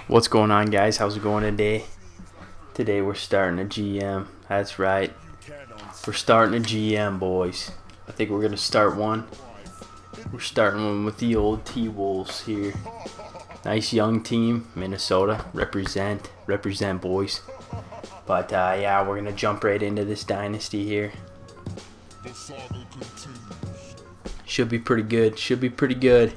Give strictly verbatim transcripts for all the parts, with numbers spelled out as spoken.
What's going on, guys? How's it going today? Today we're starting a G M. That's right. We're starting a G M, boys. I think we're gonna start one. We're starting one with the old T-Wolves here. Nice young team, Minnesota. Represent, represent, boys. But uh, yeah, we're gonna jump right into this dynasty here. Should be pretty good. Should be pretty good.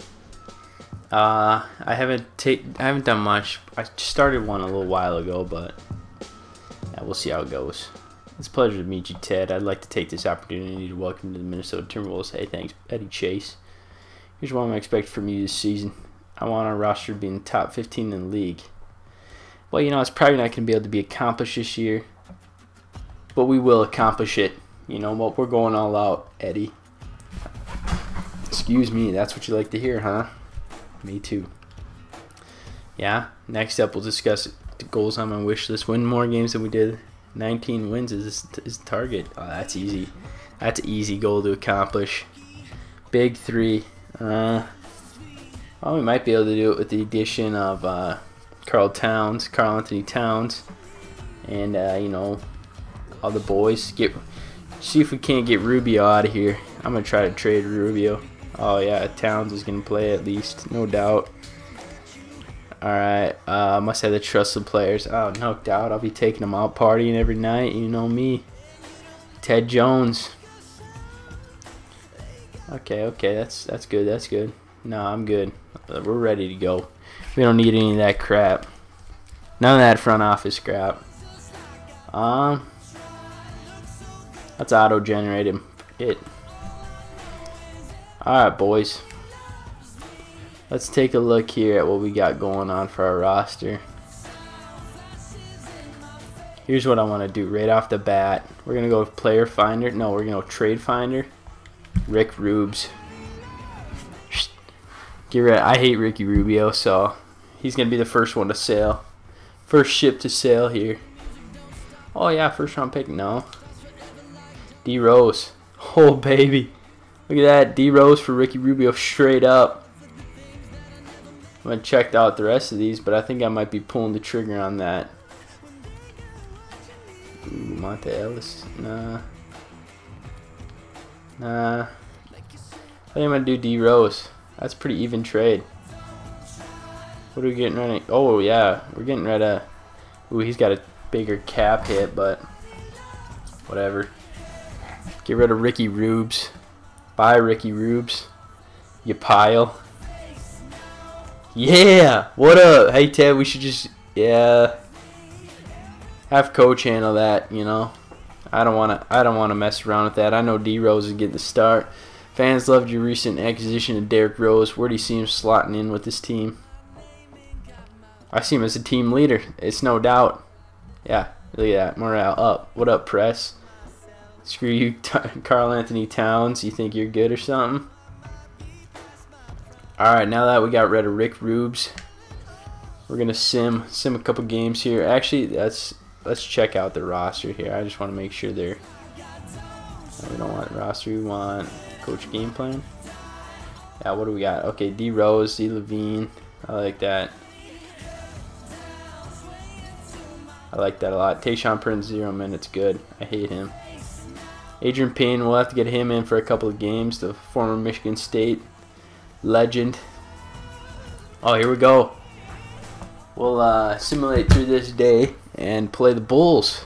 Uh, I haven't take I haven't done much. I started one a little while ago, but yeah, we'll see how it goes. It's a pleasure to meet you, Ted. I'd like to take this opportunity to welcome you to the Minnesota Timberwolves. Hey, thanks, Eddie Chase. Here's what I'm expecting from you this season. I want our roster to be in the top fifteen in the league. Well, you know, it's probably not going to be able to be accomplished this year, but we will accomplish it. You know what? We're going all out, Eddie. Excuse me. That's what you like to hear, huh? Me too. Yeah, next up we'll discuss the goals on my wish list. Win more games than we did. nineteen wins is is the target. Oh, that's easy. That's an easy goal to accomplish. Big three. Uh, well, we might be able to do it with the addition of uh, Karl Towns, Karl Anthony Towns, and uh, you know, all the boys. Get see if we can't get Rubio out of here. I'm gonna try to trade Rubio. Oh yeah, Towns is gonna play at least, no doubt. Alright, uh, must have the trusted players. Oh, no doubt. I'll be taking them out partying every night. You know me. Ted Jones. Okay, okay, that's that's good. That's good. No, I'm good. Uh, we're ready to go. We don't need any of that crap. None of that front office crap. Um, that's auto-generated. It. Alright, boys. Let's take a look here at what we got going on for our roster. Here's what I want to do right off the bat. We're going to go with Player Finder. No, we're going to go Trade Finder. Rick Rubes. Get rid. I hate Ricky Rubio, so he's going to be the first one to sail. First ship to sail here. Oh, yeah, first round pick. No. D Rose. Oh, baby. Look at that, D Rose for Ricky Rubio straight up. I haven't checked out the rest of these, but I think I might be pulling the trigger on that. Ooh, Monte Ellis, nah, nah. I think I'm gonna do D Rose. That's a pretty even trade. What are we getting rid of? Oh yeah, we're getting rid of. Ooh, he's got a bigger cap hit, but whatever. Get rid of Ricky Rubes. Bye, Ricky Rubes. You pile. Yeah! What up? Hey, Ted, we should just, yeah, have coach handle that, you know. I don't want to I don't want to mess around with that. I know D Rose is getting the start. Fans loved your recent acquisition of Derrick Rose. Where do you see him slotting in with this team? I see him as a team leader. It's no doubt. Yeah, look at that. Morale up. What up, press? Screw you, Karl Anthony Towns. You think you're good or something? Alright, now that we got rid of Rick Rubes, we're gonna sim sim a couple games here. Actually, that's let's check out the roster here. I just want to make sure they're. We don't want roster. We want coach game plan. Yeah, what do we got? Okay, D Rose, D Levine. I like that. I like that a lot. Tayshaun Prince, zero minutes. Good. I hate him. Adrian Payne, we'll have to get him in for a couple of games. The former Michigan State legend. Oh, here we go. We'll uh, simulate through this day and play the Bulls.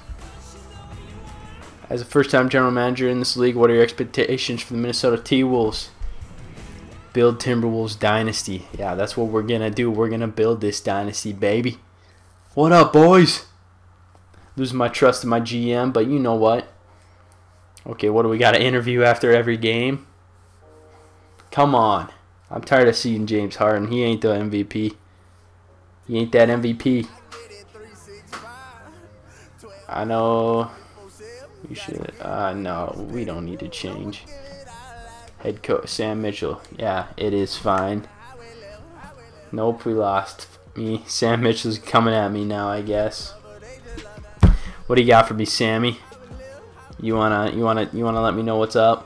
As a first-time general manager in this league, what are your expectations for the Minnesota T-Wolves? Build Timberwolves dynasty. Yeah, that's what we're gonna do. We're gonna build this dynasty, baby. What up, boys? Losing my trust in my G M, but you know what? Okay, what do we got to interview after every game? Come on. I'm tired of seeing James Harden. He ain't the M V P. He ain't that M V P. I know. We should. Uh, no, we don't need to change. Head coach Sam Mitchell. Yeah, it is fine. Nope, we lost. Me. Sam Mitchell's coming at me now, I guess. What do you got for me, Sammy? You wanna, you wanna, you wanna let me know what's up?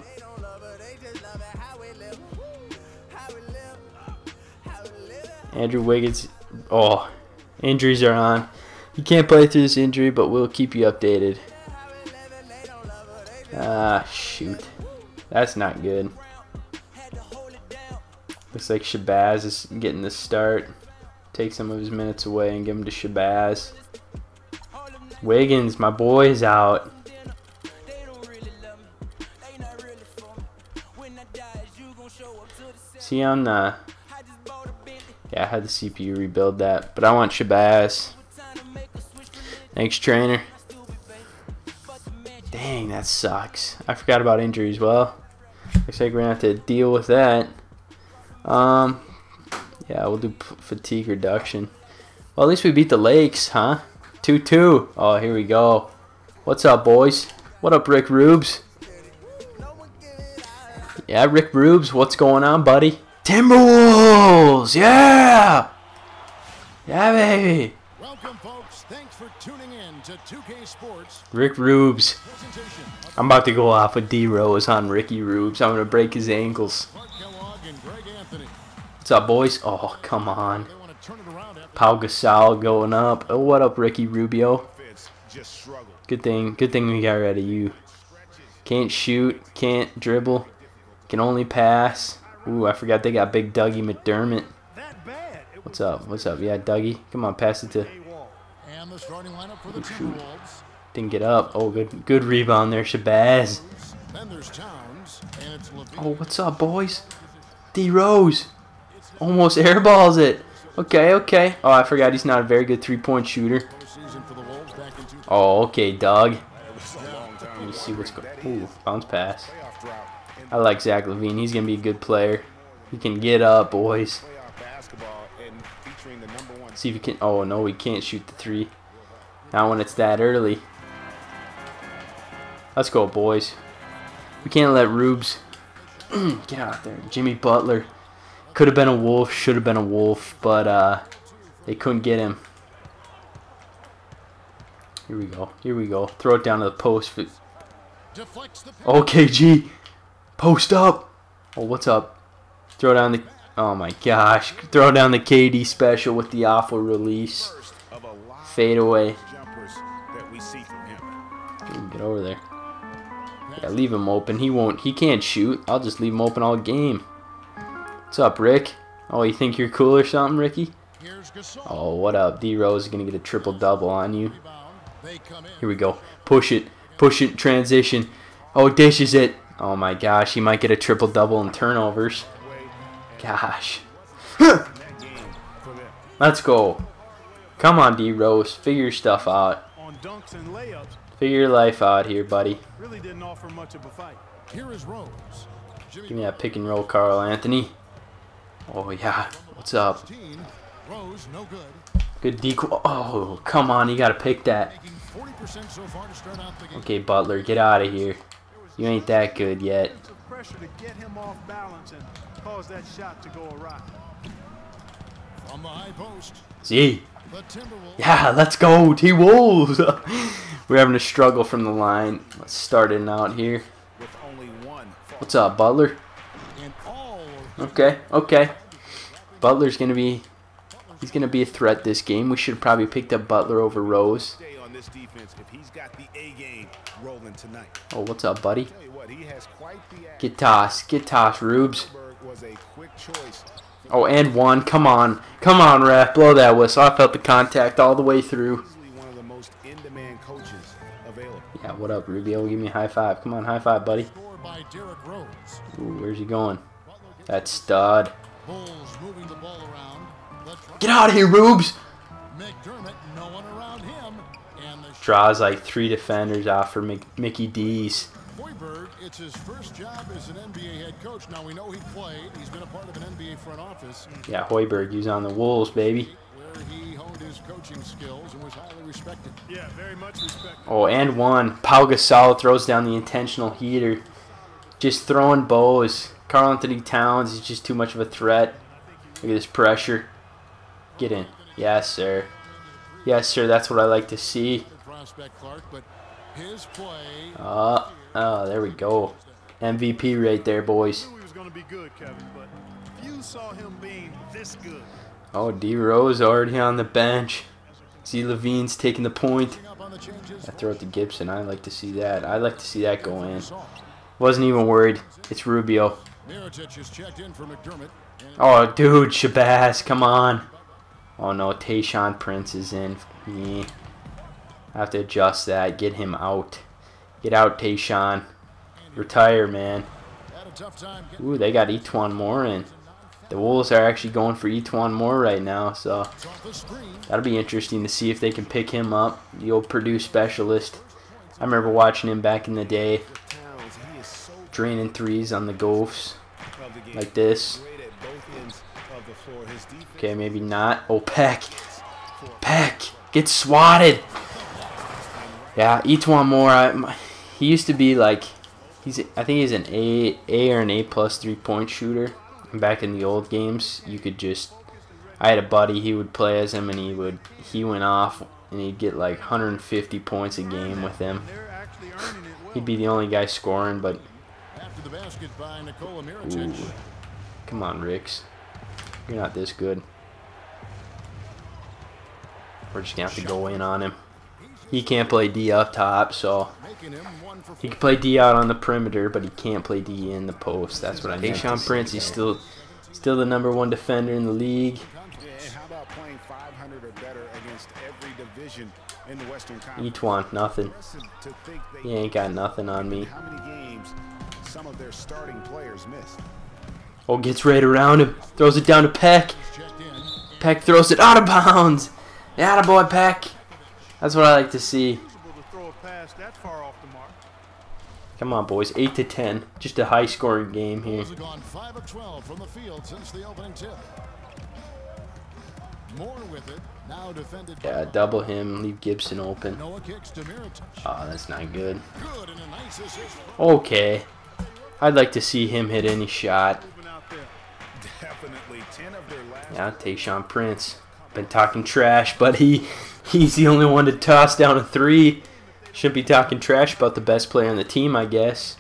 Andrew Wiggins. Oh, Injuries are on. You can't play through this injury, but we'll keep you updated. Ah, shoot. That's not good. Looks like Shabazz is getting the start. Take some of his minutes away and give him to Shabazz. Wiggins, my boy, is out. See on the... Yeah, I had the C P U rebuild that, but I want Shabazz. Thanks, trainer. Dang, that sucks. I forgot about injuries. Well, looks like we're gonna have to deal with that. Um, yeah, we'll do fatigue reduction. Well, at least we beat the Lakes, huh? two two. Oh, here we go. What's up, boys? What up, Rick Rubes? Yeah, Rick Rubes, what's going on, buddy? Timberwolves! Yeah! Yeah, baby! Welcome, folks. Thanks for tuning in to two K Sports. Rick Rubes. I'm about to go off with D Rose on Ricky Rubes. I'm going to break his ankles. What's up, boys? Oh, come on. Pau Gasol going up. Oh, what up, Ricky Rubio? Good thing, good thing we got rid of you. Can't shoot, can't dribble, can only pass. Ooh, I forgot they got big Dougie McDermott. What's up? What's up? Yeah, Dougie. Come on, pass it to... Oh, shoot. Didn't get up. Oh, good good rebound there, Shabazz. Oh, what's up, boys? D Rose. Almost airballs it. Okay, okay. Oh, I forgot he's not a very good three-point shooter. Oh, okay, Doug. Let me see what's going on. Ooh, bounce pass. I like Zach LaVine. He's going to be a good player. He can get up, boys. See if he can. Oh, no, we can't shoot the three. Not when it's that early. Let's go, boys. We can't let Rubes get out there. Jimmy Butler. Could have been a Wolf. Should have been a Wolf. But uh, they couldn't get him. Here we go. Here we go. Throw it down to the post. Oh, K G. Post up. Oh, what's up? Throw down the... Oh, my gosh. Throw down the K D special with the awful release. Fade away. Get over there. Yeah, leave him open. He won't... He can't shoot. I'll just leave him open all game. What's up, Rick? Oh, you think you're cool or something, Ricky? Oh, what up? D Rose is going to get a triple-double on you. Here we go. Push it. Push it. Transition. Oh, dishes it. Oh my gosh, he might get a triple-double in turnovers. Gosh. Let's go. Come on, D Rose. Figure your stuff out. Figure your life out here, buddy. Give me that pick and roll, Carl Anthony. Oh yeah. What's up? Good decoy. Oh, come on. You got to pick that. Okay, Butler, get out of here. You ain't that good yet. See? Yeah, let's go, T-Wolves. We're having a struggle from the line. Let's start it out here. What's up, Butler? Okay, okay. Butler's gonna be he's gonna be a threat this game. We should have probably picked up Butler over Rose. Oh, what's up, buddy? Get tossed. Get tossed, Rubes. Oh, and one. Come on. Come on, ref. Blow that whistle. I felt the contact all the way through. Yeah, what up, Rubio? Give me a high five. Come on, high five, buddy. Ooh, where's he going? That stud. Get out of here, Rubes! Draws like three defenders off for Mickey D's. Hoiberg, it's his first job as an N B A head coach. Now we know he played. He's been a part of an N B A front office. Yeah, Hoiberg, he's on the Wolves, baby. Where he honed his coaching skills and was highly respected. Yeah, very much respected. Oh, and one. Pau Gasol throws down the intentional heater. Just throwing bows. Karl Anthony Towns is just too much of a threat. Look at this pressure. Get in. Yes, sir. Yes, sir. That's what I like to see. Uh, oh, there we go. M V P right there, boys. Oh, D Rose already on the bench. Z Levine's taking the point. I throw it to Gibson. I like to see that. I like to see that go in. Wasn't even worried. It's Rubio. Oh, dude, Shabazz, come on. Oh no, Tayshaun Prince is in. Yeah. I have to adjust that. Get him out. Get out, Tayshaun. Retire, man. Ooh, they got E'Twaun Moore in. The Wolves are actually going for E'Twaun Moore right now, so that'll be interesting to see if they can pick him up. The old Purdue specialist. I remember watching him back in the day, draining threes on the Gophs, like this. Okay, maybe not. Oh, Peck. Peck, get swatted. Yeah, E'Twaun Moore. I, he used to be like, he's. I think he's an A, A or an A plus three point shooter. Back in the old games, you could just. I had a buddy. He would play as him, and he would. He went off, and he'd get like one hundred fifty points a game with him. He'd be the only guy scoring, but. Ooh. Come on, Ricks. You're not this good. We're just gonna have to go in on him. He can't play D up top, so he can play D out on the perimeter, but he can't play D in the post. That's what I mean. Tayshaun Prince, he's still still the number one defender in the league. E'Twaun, nothing. He ain't got nothing on me. Oh, gets right around him. Throws it down to Peck. Peck throws it out of bounds. Yeah, boy, Peck. That's what I like to see. Come on, boys. eight to ten. Just a high-scoring game here. Yeah, double him. Leave Gibson open. Oh, that's not good. Okay. I'd like to see him hit any shot. Yeah, Tayshaun Prince. Been talking trash, but he he's the only one to toss down a three. Shouldn't be talking trash about the best player on the team, I guess.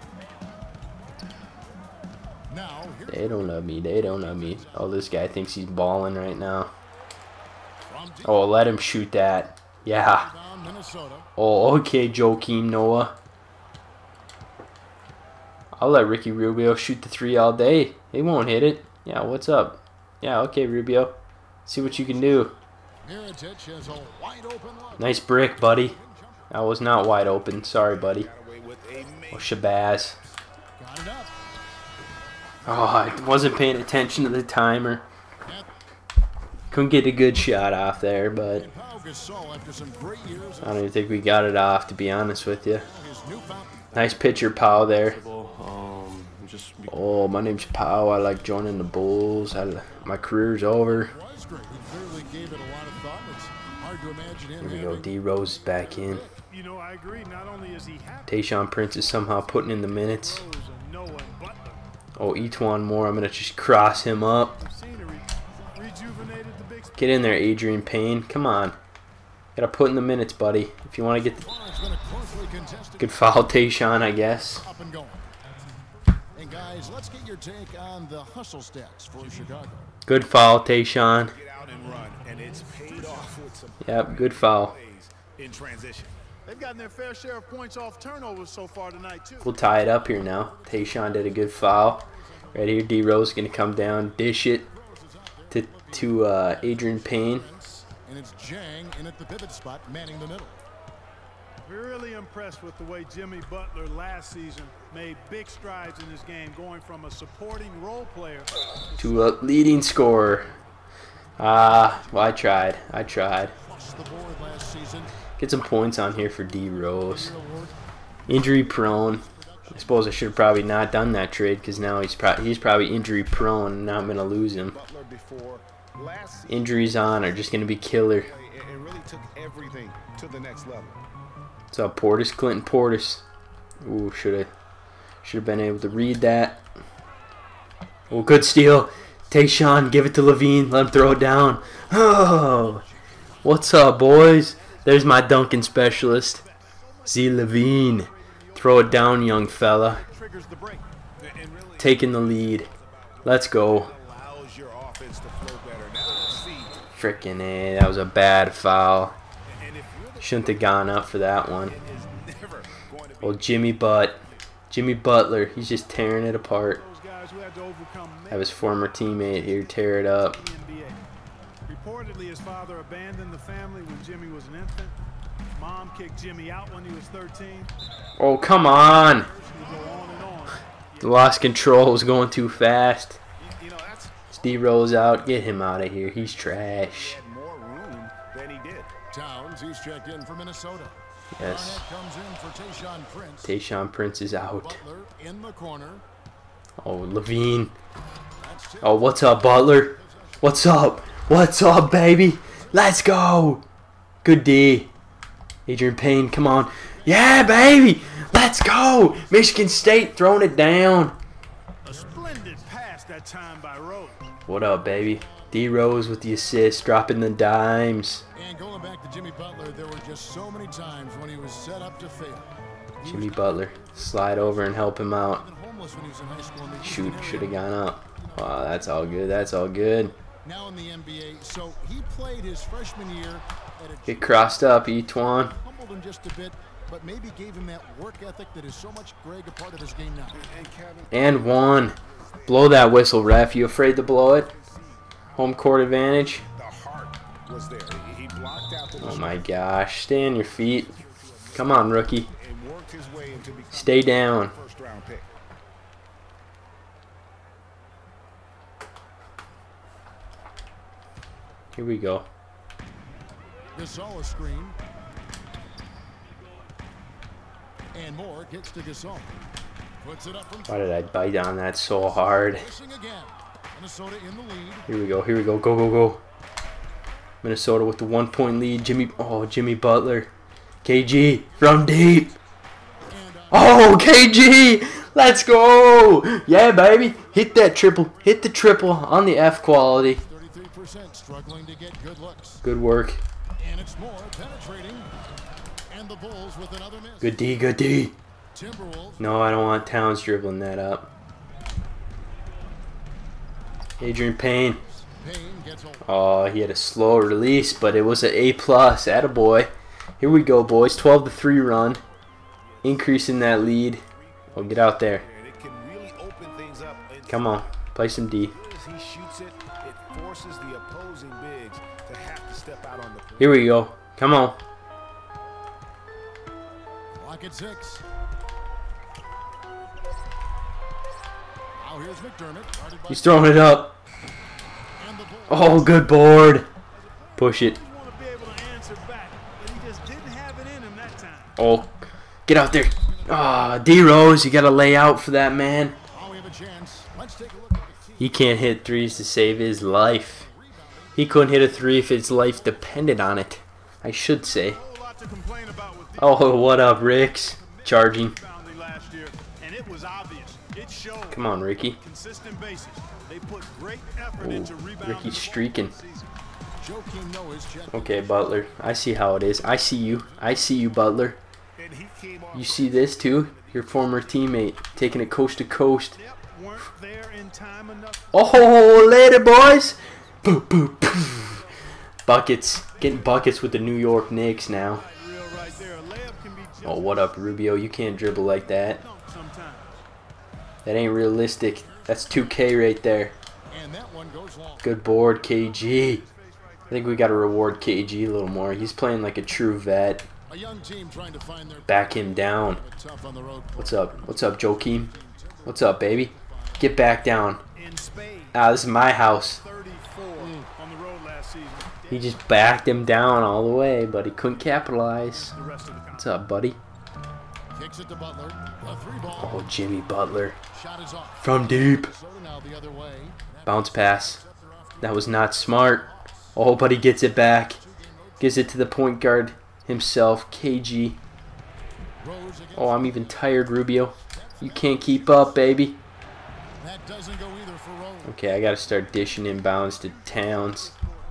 They don't love me. They don't love me. Oh, this guy thinks he's balling right now. Oh, let him shoot that. Yeah. Oh, okay, Joakim Noah. I'll let Ricky Rubio shoot the three all day. He won't hit it. Yeah, what's up? Yeah, okay, Rubio. See what you can do. Nice brick, buddy. That was not wide open. Sorry, buddy. Oh, Shabazz. Oh, I wasn't paying attention to the timer. Couldn't get a good shot off there, but I don't even think we got it off, to be honest with you. Nice pitcher, Powell, there. Oh, my name's Powell. I like joining the Bulls. I, my career's over. Here we go. D Rose is back in. Tayshaun Prince is somehow putting in the minutes. Oh, E'Twaun Moore. I'm going to just cross him up. Get in there, Adrian Payne. Come on. Got to put in the minutes, buddy. If you want to get the... Good foul, Tayshaun, I guess. And guys, let's get your take on the hustle stats for Chicago. Good foul, Tayshaun. Yep, good foul. In transition. They've gotten their fair share of points off turnovers so far tonight, too. We'll tie it up here now. Tayshaun did a good foul. Right here, D Rose is going to come down, dish it to, to uh, Adrian Payne. And it's Jang in at the pivot spot, manning the middle. We're really impressed with the way Jimmy Butler last season made big strides in his game, going from a supporting role player to a leading scorer. Ah, uh, well, I tried. I tried. Get some points on here for D Rose. Injury prone. I suppose I should have probably not done that trade because now he's pro he's probably injury prone and now I'm gonna lose him. Injuries on are just gonna be killer. It really took everything to the next level. What's up, Portis? Clinton Portis. Ooh, should have should have been able to read that. Oh, good steal. Tayshaun, give it to Levine. Let him throw it down. Oh, what's up, boys? There's my dunking specialist, Z Levine. Throw it down, young fella. Taking the lead. Let's go. Frickin' A, that was a bad foul. Shouldn't have gone up for that one. Well, Jimmy Butt. Jimmy Butler, he's just tearing it apart. Have his former teammate here tear it up. Reportedly, his father abandoned the family when Jimmy was an infant. Mom kicked Jimmy out when he was thirteen. Oh, come on! Lost control, was going too fast. Steve rolls out, get him out of here. He's trash. Towns, he's checked in for Minnesota. Yes. Comes in for Tayshaun Prince. Tayshaun Prince is out. Butler in the corner. Oh, Levine. Oh, what's up, Butler? What's up? What's up, baby? Let's go. Good D. Adrian Payne, come on. Yeah, baby. Let's go. Michigan State throwing it down. A splendid pass that time by Rose. What up, baby? D Rose with the assist, dropping the dimes. And going back to Jimmy Butler, there were just so many times when he was set up to fail. He Jimmy Butler, slide over and help him out. homeless when he was in high school. And they Shoot, didn't should have area. gone up. Wow, that's all good. That's all good. Now in the N B A, so he played his freshman year at a Get crossed up, Etwan. humbled him just a bit, but maybe gave him that work ethic that is so much, Greg, a part of his game now. And Kevin, And one. Blow that whistle, ref. You afraid to blow it? Home court advantage. The heart was there. He blocked out the Oh my gosh. Stay on your feet. Come on, rookie. and worked his way into becoming Stay down. a first round pick. Here we go. Gasol a screen. And Moore gets to Gasol. Puts it up from Why did I bite on that so hard? missing again. Minnesota in the lead. Here we go. Here we go. Go, go, go. Minnesota with the one-point lead. Jimmy. Oh, Jimmy Butler. K G from deep. And uh, Oh, K G. Let's go. Yeah, baby. Hit that triple. Hit the triple on the F quality. thirty-three percent struggling to get good looks. Good work. And it's Moore penetrating. And the Bulls with another miss. Good D. Good D. Timberwolves. No, I don't want Towns dribbling that up. Adrian Payne. Payne gets hold. Oh, he had a slow release, but it was an A plus. Attaboy. Here we go, boys. twelve to three run. Increasing that lead. Oh, get out there. And it can really open things up. And Come on. Play some D. as he shoots it, it forces the opposing bigs to have to step out on the perimeter. Here we go. Come on. Clock at six. Now here's McDermott. guarded by- He's throwing it up. And the Bulls. Oh, good board. Push it. He want to be able to answer back, but he just didn't have it in him that time. Oh, get out there. Ah, D Rose, you got to lay out for that man. Now we have a chance. Let's take a look at the team. He can't hit threes to save his life. He couldn't hit a three if his life depended on it. I should say. A whole lot to complain about with the Oh, what up, Ricks? Charging. rebounding last year, and it was obvious. It showed. Come on, Ricky. Consistent basis. They put great effort Ooh, into rebounding. Ricky's the ball streaking. this season. Joakim Noah's check. Okay, Butler. I see how it is. I see you. I see you, Butler. And he came off You see this too? Your former teammate taking it coast to coast. Yep, weren't there in time enough. Oh, later, boys. Boo, boo, boo. Buckets. Getting buckets with the New York Knicks now. Real right there. A layup can be just Oh, what up, Rubio? You can't dribble like that. dunk sometimes. That ain't realistic. That's two K right there. And that one goes long. Good board, K G. I think we got to reward K G a little more. He's playing like a true vet. A young team trying to find their Back him down. tough on the road. What's up? What's up, Joakim? What's up, baby? Get back down. In spades, Ah, this is my house. thirty-four on the road last season. He just backed him down all the way, but he couldn't capitalize. The rest of the What's up, buddy? Kicks it to Butler. A three ball. Oh, Jimmy Butler. Shot is off. From deep. Minnesota now the other way. Bounce pass. That was not smart. Oh, but he gets it back. Gives it to the point guard himself, K G. Rose against Oh, I'm even tired, Rubio. You can't keep up, baby. that doesn't go either for Rose. Okay, I got to start dishing inbounds to Towns.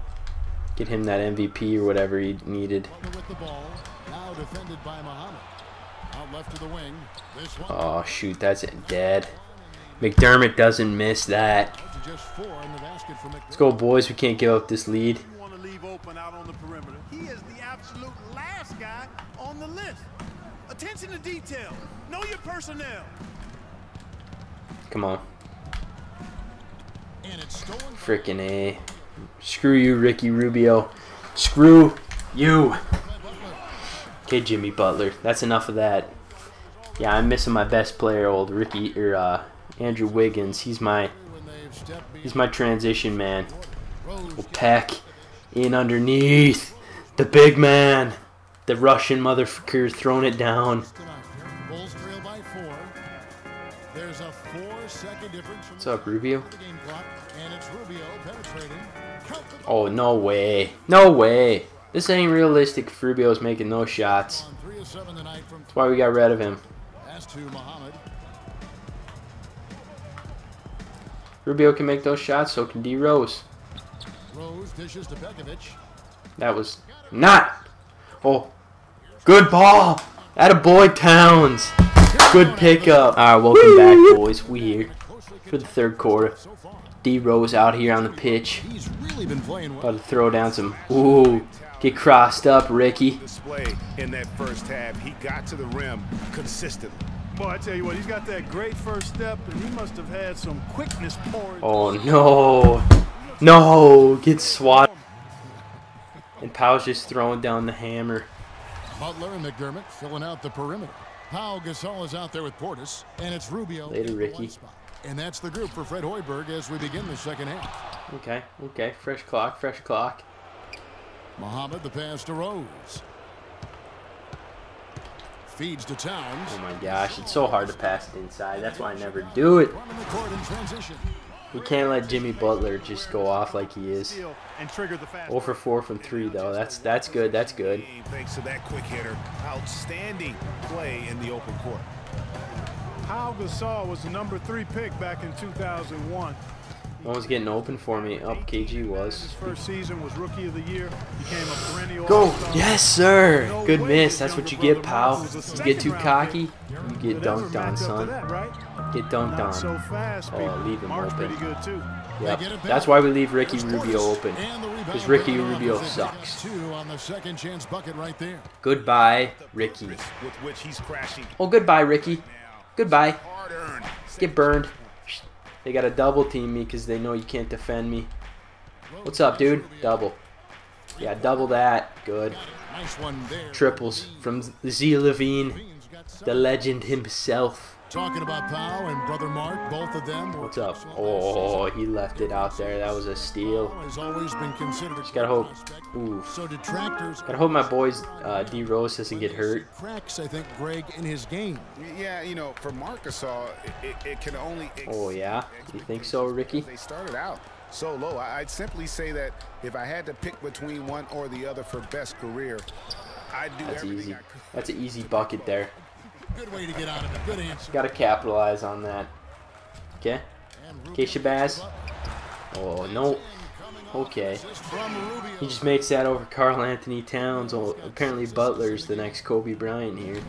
Get him that M V P or whatever he needed. Butler with the ball. Now defended by Muhammad. Out left to the wing. This one. Oh, shoot, that's it. Dead. McDermott doesn't miss that. Let's go, boys. We can't give up this lead. Want to leave open out on the perimeter. He is the absolute last guy on the list. Attention to detail. Know your personnel. Come on. Frickin' A. Screw you, Ricky Rubio. Screw you. Okay, Jimmy Butler. That's enough of that. Yeah, I'm missing my best player, old Ricky or uh, Andrew Wiggins. He's my he's my transition man. We'll pack in underneath the big man, the Russian motherfucker throwing it down. What's up, Rubio? Oh, no way. No way. This ain't realistic if Rubio's making no shots. That's why we got rid of him. Rubio can make those shots, so can D Rose. That was not. Oh, good ball. Attaboy Towns. Good pickup. Alright, welcome back, boys. We here for the third quarter. D Rose out here on the pitch. About to throw down some. Ooh, get crossed up, Ricky. Display in that first half, he got to the rim consistently. Boy, I tell you what, he's got that great first step, and he must have had some quickness pouring. Oh no, no, get swatted. And Powell's just throwing down the hammer. Butler and McDermott filling out the perimeter. Pau Gasol is out there with Portis, and it's Rubio. Later, Ricky. And that's the group for Fred Hoiberg as we begin the second half. Okay, okay, fresh clock, fresh clock. Muhammad, the pass to Rose. Feeds to Towns. Oh my gosh, it's so hard to pass it inside. That's why I never do it. Running the court in transition. We can't let Jimmy Butler just go off like he is. And trigger the fast. zero for four from three, though. That's that's good. That's good. Thanks to that quick hitter. Outstanding play in the open court. Pau Gasol was the number three pick back in two thousand one. No one's getting open for me. Up, K G was. His first season was Rookie of the Year. Became a perennial Go! all-star. Yes, sir! No Good way miss. his That's what younger you get, brother pal. Mark was a You get too second-round cocky, pick. you get But ever dunked on, match up to son. that, right? Get dunked Not so on. fast, Oh, people. leave him Mark's open. pretty good too. Yep. That's why we leave Ricky Rubio open. Because Ricky Rubio Two sucks. on the second chance bucket right there. Goodbye, Ricky. With which he's crashing. Oh, goodbye, Ricky. Goodbye. Hard-earned. Get burned. They got to double team me because they know you can't defend me. What's up, dude? Double. Yeah, double that. Good. Nice one there. Triples from Z Levine, the legend himself. Talking about Pau and brother Mark, both of them. What's up? Oh, he left it out there. That was a steal. Has always been considered a Just gotta hope. prospect. Ooh. So detractors. Gotta hope my boys uh, D Rose doesn't get hurt. Cracks, I think, Greg, in his game. Yeah, you know, for Marc Gasol, it, it, it can only. Oh yeah, you think so, Ricky? They started out so low. I- I'd simply say that if I had to pick between one or the other for best career, I'd do That's everything easy. I could. That's an easy bucket there. Good way to get out of it. Good answer. Gotta capitalize on that. Okay. Okay, Shabazz. Oh no. Okay. He just makes that over Karl Anthony Towns. Oh, apparently Butler's the next Kobe Bryant here.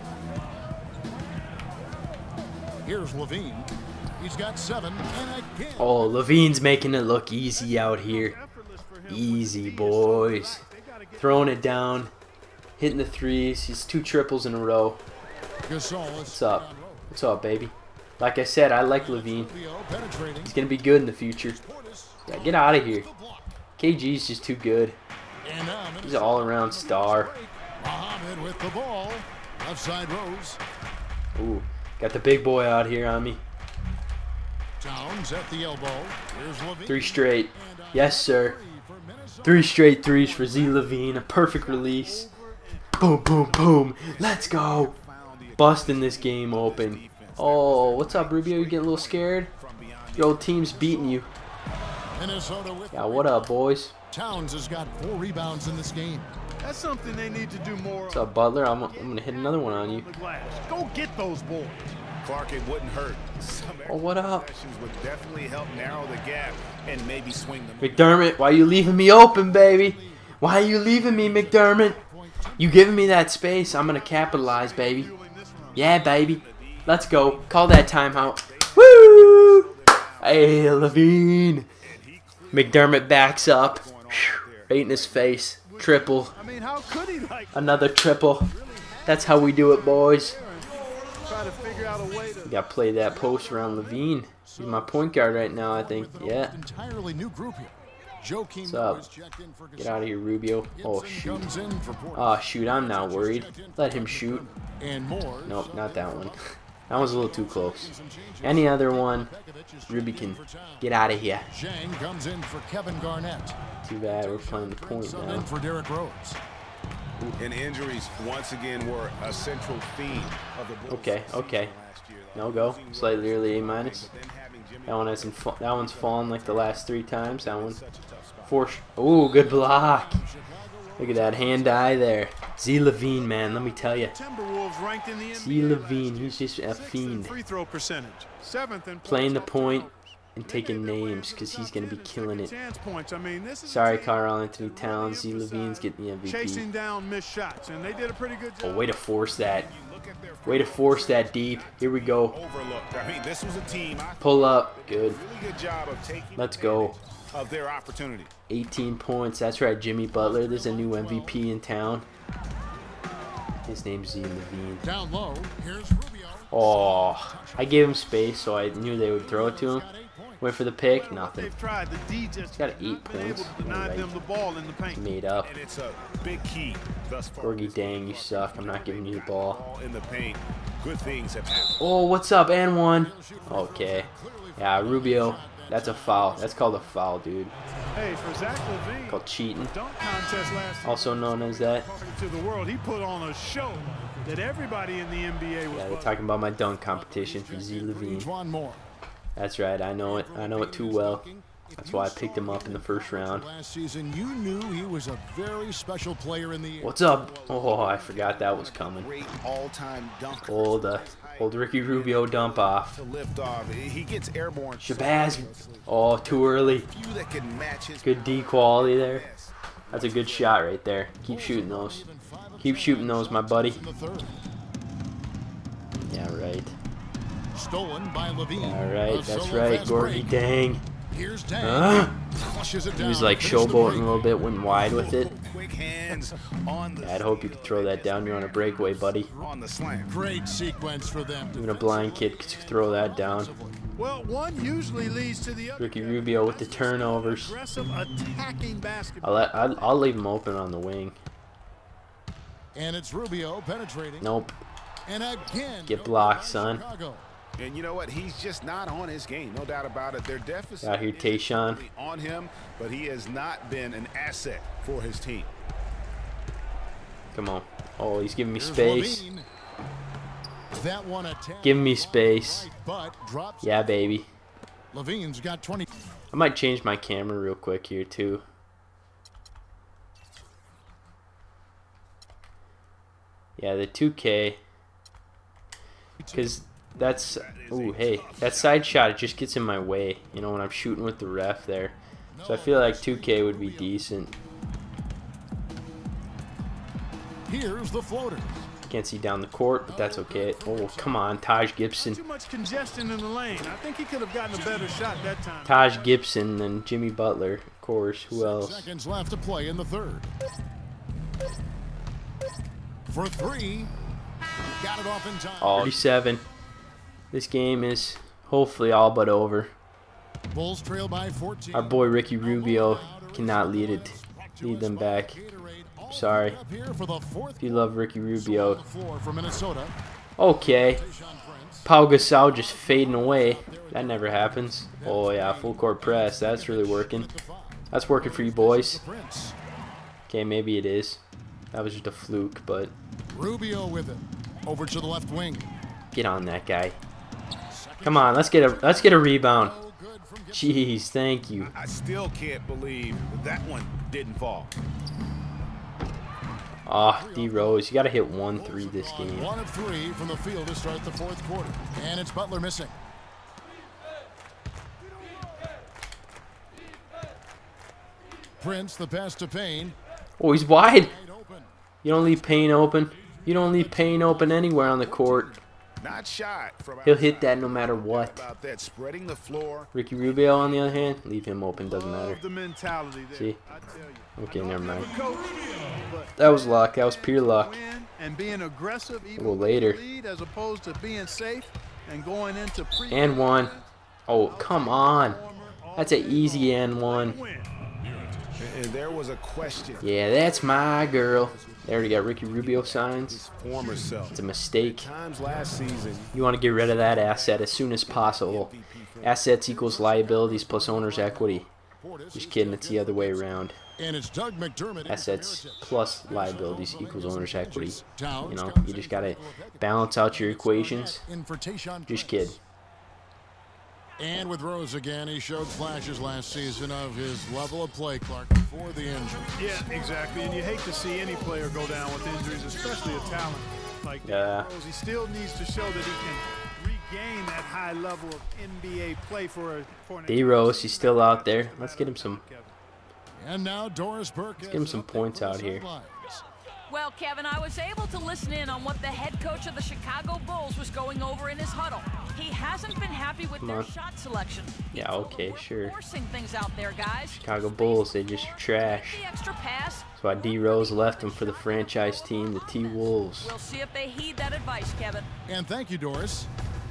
Here's Levine. He's got seven, and again. Oh, Levine's making it look easy out here. Easy, boys. Throwing it down. Hitting the threes. He's two triples in a row. What's up? What's up, baby? Like I said, I like Levine. He's going to be good in the future. Yeah, get out of here. K G's just too good. He's an all-around star. Muhammad with the ball. Left side Rose. Ooh, got the big boy out here on me. Towns at the elbow. Here's Levine. Three straight. Yes, sir. Three straight threes for Z Levine. A perfect release. Boom, boom, boom. Let's go. Busting this game open. Oh, what's up, Rubio? You getting a little scared? Your old team's beating you. Minnesota with Yeah, what up, boys? Towns has got four rebounds in this game. That's something they need to do more What's up, Butler? I'm, I'm going to hit another one on you. on the glass. Go get those boys. Clark, it wouldn't hurt. Some Oh, what up? possessions would definitely help narrow the gap and maybe swing them. McDermott, why you leaving me open, baby? Why are you leaving me, McDermott? You giving me that space, I'm going to capitalize, baby. Yeah, baby. Let's go. Call that timeout. Woo! Hey, Levine. McDermott backs up. Right in his face. Triple. I mean, how could he like Another triple. That's how we do it, boys. try to figure out a way to Got to play that post around Levine. He's my point guard right now, I think. Yeah. Entirely new group here. Joakim What's up? Noah's checked in for Get out of here, Rubio. Oh, Gibson shoot. comes in for Porter. Oh, shoot. I'm not worried. Let him shoot. And more. Nope, not that one. That one's a little too close. Any other one, Ruby can get out of here. Zhang comes in for Kevin Garnett. Too bad we're playing the point Sub in now. for Derrick Rose. And injuries once again were a central theme of the Bulls Okay, season okay. last year. No go. Slightly early A minus. Then having Jimmy That one hasn't. Fa that one's fallen like the last three times. That one. Four. Ooh, good block. Look at that hand eye there. Z Levine, man. Let me tell you. Timberwolves ranked in the N B A Z Levine, last year. he's just a Sixth in fiend. free throw percentage, seventh in Playing the points off point turnovers. and They taking gave their way names to because the he's top going to be ten in killing it. second chance points. I mean, this is a Sorry, team Carl Anthony that Towns. really Z Levine's getting the M V P. chasing down missed shots, and they did a pretty good job. Oh, way to force that. look at their Way to force that deep. Here we go. overlooked. I mean, this was a team. I Pull up. Good. really good job of taking Let's go. advantage of their opportunity. eighteen points. That's right, Jimmy Butler. There's a new M V P in town. His name's Z Levine. Down low, here's Rubio. Oh, I gave him space, so I knew they would throw it to him. Went for the pick. Nothing. They've tried. The D just got has eight not been able points. to deny Alright. them the ball in the paint. Made up. And it's a big key thus far. Gorgie, dang, you suck. I'm not giving you the ball. Ball in the paint. Good things have happened. Oh, what's up? And one. Okay. Yeah, Rubio. That's a foul. That's called a foul, dude. Hey, for Zach Levine, Called cheating. dunk contest last season, Also known as that. according to the world, he put on a show that everybody in the N B A was Yeah, they're buzzing. talking about my dunk competition for Z Levine. Juan Moore. That's right. I know it. I know it too well. That's why I picked him up in the first round. Last season, you knew he was a very special player in the What's up? Oh, I forgot that was coming. Great all-time dunker. Old, uh, old Ricky Rubio dump off. To lift off. He gets airborne. Shabazz. Oh, too early. Few that can match his Good D quality there. That's a good shot right there. Keep shooting those. Keep shooting those, my buddy. in the third. Yeah, right. Stolen by Levine. All A right, that's solo right, fast Gorgie. break. Dang. Here's Dang. Huh? Flushes it He down. was like Finished the showboating break. a little bit, went wide with it. quick hands on the I'd hope you could throw that down. You're on a breakaway, buddy. on the slam. Great sequence for them. Even a blind kid could throw that down. Well, one usually leads to the other. Ricky Rubio with the turnovers. Aggressive attacking basketball. I'll, let, I'll, I'll leave him open on the wing. And it's Rubio penetrating. Nope. And again. Get blocked, son. Chicago. And you know what? He's just not on his game. No doubt about it. Their deficit Out here, is Tayshaun. really on him, but he has not been an asset for his team. Come on. Oh, he's giving me Here's space. Levine. That one attempt. Give me space. But drops. Yeah, baby. Levine's got twenty. I might change my camera real quick here, too. Yeah, the two K. Because that's... Ooh, hey. That side shot, it just gets in my way, you know, when I'm shooting with the ref there. So I feel like two K would be decent. Here's the floater. Can't see down the court, but that's okay. Oh, come on, Taj Gibson. Too much congestion in the lane. I think he could have gotten a better shot that time. Taj Gibson and Jimmy Butler, of course. Who else? Seconds left to play in the third. For three. Got it off in time. thirty-seven. This game is hopefully all but over. Bulls trail by fourteen. Our boy Ricky Rubio cannot lead it, lead them back. Sorry. Up here for the fourth If you love Ricky Rubio. floor for Minnesota. Okay. Tayshaun Prince. Pau Gasol just fading away. That never happens. Oh yeah, full court press. That's really working. That's working for you boys. Prince. Okay, maybe it is. That was just a fluke, but Rubio with it. Over to the left wing. get on that guy. Come on, let's get a let's get a rebound. No good from Gibson. Jeez, thank you. I still can't believe that one didn't fall. Ah, D Rose, you gotta hit one three this game. One of three from the field to start the fourth quarter. And it's Butler missing. Prince, the pass to Payne. Oh, he's wide. Wide open. You don't leave Payne open. You don't leave Payne open anywhere on the court. Not shot from He'll hit that no matter what. About that, spreading the floor. Ricky Rubio, on the other hand, leave him open, doesn't matter. Love the mentality there. See? I tell you. Okay, I know never I'm mind. never coach, but That was luck. That was pure luck. win and being aggressive even little with later. the lead, as opposed to being safe and going into pre And one. Oh, come on. That's an easy and one. And there was a question. Yeah, that's my girl. They already got Ricky Rubio signs. Former self. It's a mistake. Times last season. You want to get rid of that asset as soon as possible. Assets equals liabilities plus owner's equity. Just kidding, it's the other way around. And it's Doug McDermott. Assets plus liabilities equals owner's equity. You know, you just got to balance out your equations. Just kid. And with Rose again, he showed flashes last season of his level of play, Clark, before the injury. Yeah, exactly. And you hate to see any player go down with injuries, especially a talent like Yeah. Rose. He still needs to show that he can regain that high level of N B A play for a for an D Rose, he's still out there. Let's get him some. And now Doris Burke. Let's get him some points out here. Well, Kevin, I was able to listen in on what the head coach of the Chicago Bulls was going over in his huddle. He hasn't been happy with Come their on. shot selection. He Yeah, told them okay, we're sure. Forcing things out there, guys. Chicago Bulls, they just trash. The extra pass. That's why D Rose left him for the franchise team, the T Wolves. We'll see if they heed that advice, Kevin. And thank you, Doris.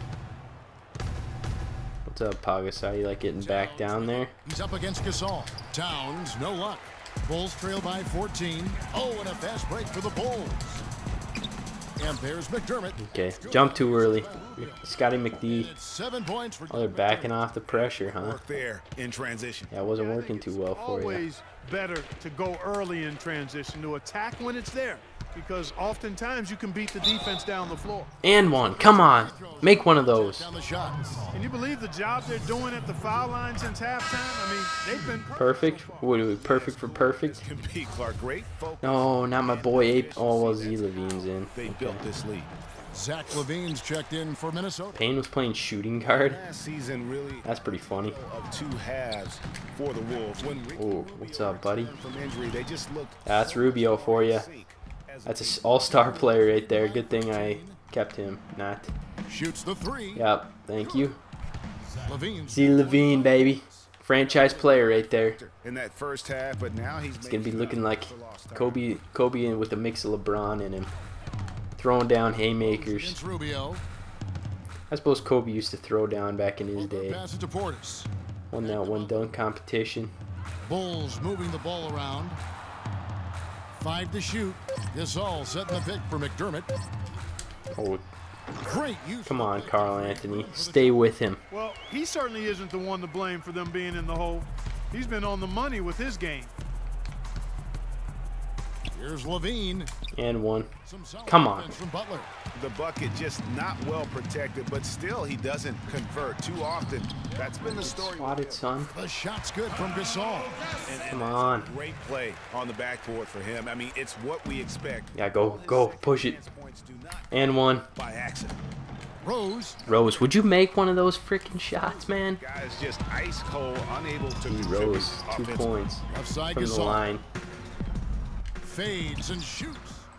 What's up, Pagas? How you like getting back down there? He's up against Gasol. Towns, no luck. Bulls trail by fourteen. Oh, and a fast break for the Bulls. And there's McDermott. Okay, jump too early. Scotty McD. It's seven points for Oh, they're backing off the pressure, huh? Work there in transition. Yeah, it wasn't working too well for you. Always better to go early in transition, to attack when it's there, because oftentimes you can beat the defense down the floor. And one. Come on. Make one of those. Down the shot. Can you believe the job they're doing at the foul line since halftime? I mean, they've been Perfect. What are we, perfect for perfect? Can be Clark. Great focus. No, not my boy Ape. Oh, well, Z Levine's in. They Okay. built this lead. Zach Levine's checked in for Minnesota. Payne was playing shooting guard. Last season really That's pretty funny. of two halves for the Wolves. When Ricky Oh, what's up, buddy? from injury, they just looked That's Rubio for you. That's an all-star player right there. Good thing I kept him. Not. Shoots the three. Yep. Thank you. Levine's Z Levine, baby. Franchise player right there. in that first half, but now he's He's gonna be looking like Kobe, Kobe, in with a mix of LeBron in him, throwing down haymakers. against Rubio. I suppose Kobe used to throw down back in his day. Pass it to Portis. Won that one dunk competition. Bulls moving the ball around. Five to shoot. Gasol setting the pick for McDermott. Oh, Great use. come on, Carl Anthony, stay with him. Well, he certainly isn't the one to blame for them being in the hole. He's been on the money with his game. Here's Levine. And one. Some solid Come on. defense from Butler. the bucket just not well protected, but still he doesn't convert too often. That's been the story. Swatted, son. The shot's good from Gasol. And, and Come that's on. a great play on the backboard for him. I mean, it's what we expect. Yeah, go, go, push it. Points do not And one. by accident. Rose. Rose, would you make one of those freaking shots, man? Guys just ice cold, unable to He contribute Rose, two offensively. points Offside from the Gasol. line. Fades and shoots.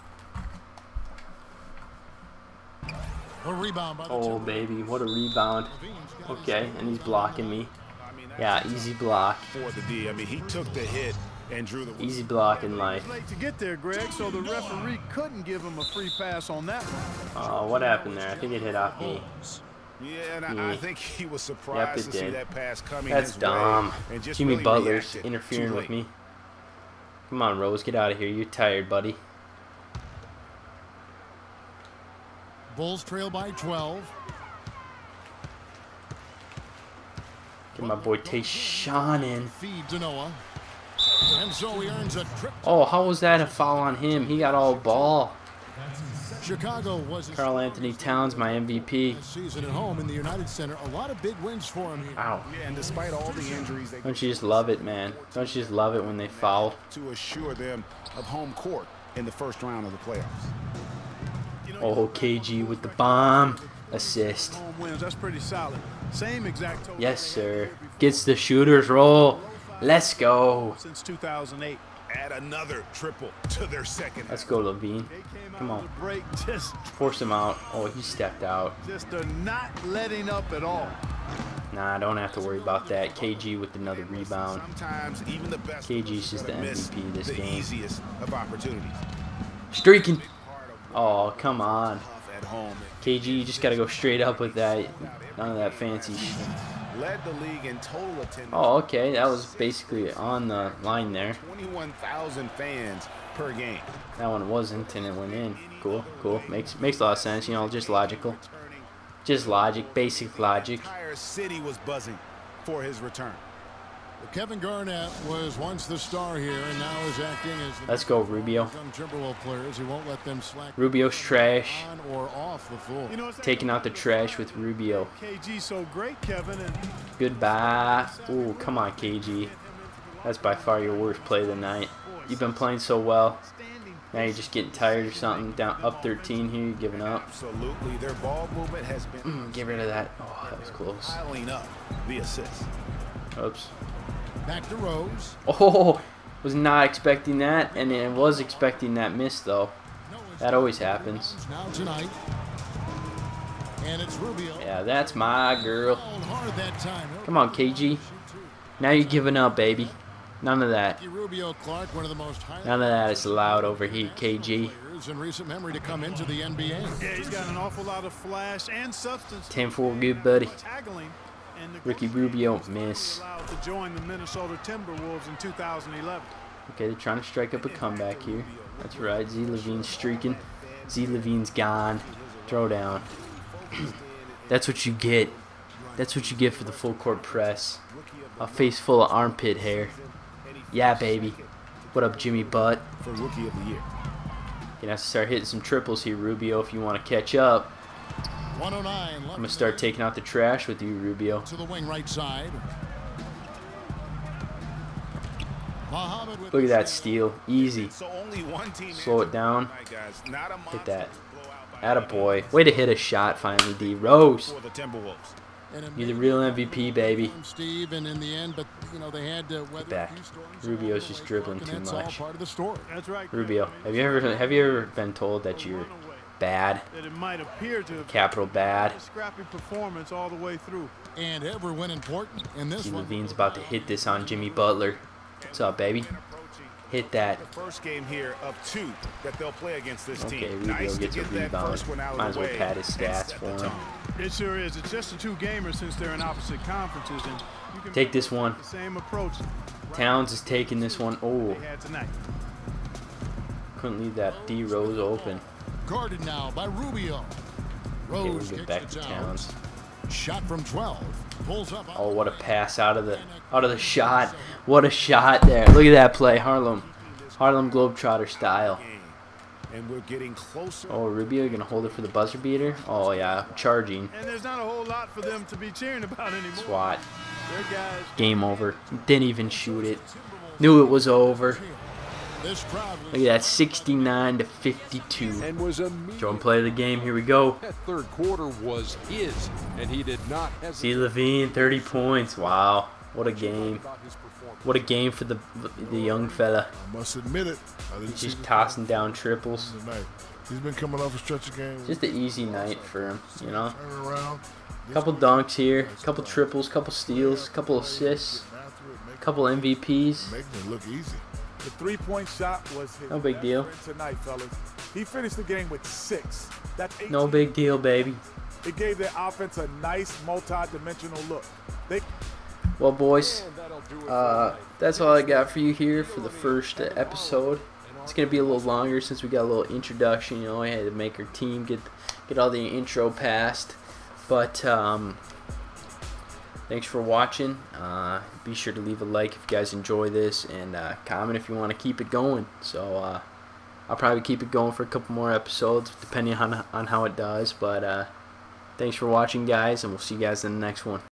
A rebound by the Oh, Timberwolves. baby, what a rebound. Levine's got his Okay, and he's blocking me. Yeah, easy block. For the D. I mean, he took the hit and drew the Easy block in life. Late to get there, Greg, so the referee couldn't give him a free pass on that one. Oh, what happened there? I think it hit off me. Yeah, and I, I Yeah. think he was Yep, surprised it to see did. that pass coming That's his dumb. way and just Jimmy really Butler's reacted interfering too with late. me. Come on, Rose, get out of here. You're tired, buddy. Bulls trail by twelve. Get my boy Tayshaun in. Feed to Noah. And so he earns a trip. Oh, how was that a foul on him? He got all ball. Chicago was his Carl Anthony Towns, my M V P. season at home in the United Center. A lot of big wins for him here. Ow. Yeah, and despite all the injuries, they Don't you just love it, man? Don't you just love it when they foul? to assure them of home court in the first round of the playoffs. Oh, K G with the bomb assist. Home wins, that's pretty solid. Same exact total Yes, they had the sir. year before. Gets the shooter's roll. Let's go. Since two thousand eight. Add another triple to their second. Let's go, Levine. Come on. Break, just, Force him out. Oh, he stepped out. just are not letting up at all. Nah, don't have to worry about that. K G with another rebound. Sometimes even the best K G's just the M V P this the game. easiest of opportunities. Streaking. Oh, come on. At home. K G, you just got to go straight up with that. None of that fancy shit. Led the league in total attendance. Oh, okay. That was basically on the line there. twenty-one thousand fans per game. That one wasn't, and it went in. Cool, cool. Makes makes a lot of sense. You know, just logical. Just logic, basic logic. The entire city was buzzing for his return. Kevin Garnett was once the star here and now is acting as the Let's go, Rubio. Timberwolves players. He won't let them slack Rubio's trash. on or off the floor. You know, it's Taking out the trash with Rubio. K G so great, Kevin, and Goodbye. Ooh, come on, K G. That's by far your worst play of the night. You've been playing so well. Now you're just getting tired or something. Down up thirteen here, you're giving up. Absolutely, their ball movement has been Mm, get rid of that. Oh, that was close. piling up the assists. Oops. Back to Rose. Oh, was not expecting that, and I was expecting that miss though. That always happens. Now tonight. And it's Rubio. Yeah, that's my girl. Fouled hard that time. Come on, K G. Now you're giving up, baby. None of that. Rubio Clark, one of the most highly None of that is allowed over here, K G. players in recent memory to come into the N B A. yeah, he's got an awful lot of flash and substance. ten four, good buddy. Tackling, and the Ricky Rubio, miss. allowed to join the Minnesota Timberwolves in two thousand eleven. Okay, they're trying to strike up a comeback here. That's right. Z Levine's streaking. Z Levine's gone. Throw down. That's what you get. That's what you get for the full court press. A face full of armpit hair. Yeah, baby. What up, Jimmy Butt? For Rookie of the Year. You're gonna have to start hitting some triples here, Rubio, if you want to catch up. one oh nine. I'm gonna start taking out the trash with you, Rubio. to the wing right side. Muhammad with Look at that steal. Easy. So only one team Slow it down. Right, guys. Not a Hit that. monster Attaboy. Way to hit a shot finally, D. Rose. for the Timberwolves. And it You're the may real be M V P, baby. from Steve, and in the end, but you know they had to weather back. a few storms Rubio's along just the way, dribbling Clark, too and that's much. all part of the story. That's right, Rubio, have you ever have you ever been told that you're bad? That it might appear to have Capital bad. a scrappy performance all the way through. And every win important in this See, one. Levine's about to hit this on Jimmy Butler. What's up, baby? Hit that. First game here of two that they'll play against this Okay, team. Rubio Nice to gets a get that rebound. first one out of Might the as well way pad his and stats set for the him. tone. It sure is. It's just a two-gamer since they're in opposite conferences, and you can Take this one. the same approach Towns is taking this one. Oh, they had tonight. couldn't leave that D Rose open. Guarded now by Rubio. Okay, Rose we'll kicks get back to to Towns. Shot from twelve. Pulls up. Oh, what a pass out of the out of the shot. What a shot there. Look at that play, Harlem. Harlem Globetrotter style. And we're getting closer. Oh, Rubio gonna hold it for the buzzer beater. Oh yeah, charging. And there's not a whole lot for them to be cheering about anymore. Swat. Their guys. Game over. Didn't even shoot it. Knew it was over. This crowd was Look at that, sixty-nine to fifty-two. and was immediate. Joe and play of the game. Here we go. That third quarter was his, and he did not See hesitate Levine, thirty points. Wow, what a game. about his performance. What a game for the the young fella. I must admit it. I didn't see Just this tossing down triples. tonight. He's been coming off a stretch of games. Just an easy night for him, you know. Turning around. Couple dunks here, couple triples, couple steals, couple assists, couple M V Ps. Making it look easy. The three-point shot was his No big best deal. friend tonight, fellas. He finished the game with six. That's eighteen. No big deal, baby. It gave their offense a nice multi-dimensional look. They Well, boys, And that'll do it for uh, tonight. that's all I got for you here for the first uh, episode. It's gonna be a little longer since we got a little introduction. You know, I had to make our team get get all the intro passed. But um, thanks for watching. Uh, be sure to leave a like if you guys enjoy this, and uh, comment if you want to keep it going. So uh, I'll probably keep it going for a couple more episodes, depending on on how it does. But uh, thanks for watching, guys, and we'll see you guys in the next one.